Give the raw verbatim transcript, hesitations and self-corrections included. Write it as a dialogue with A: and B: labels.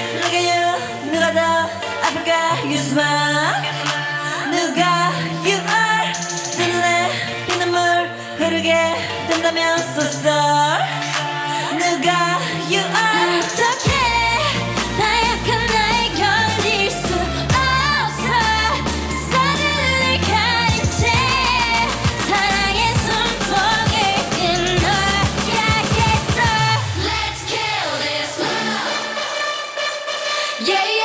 A: Look at you, 누가 더 아플까? You smile. 누가 you are. 내 눈에 피눈물 흐르게 된다면 so sorry. 누가 you are.
B: 어떡해 나약한 나에 견딜 수 없어 서른을 가린 채 사랑의 숨통을 끊어야겠어 Let's kill this love Yeah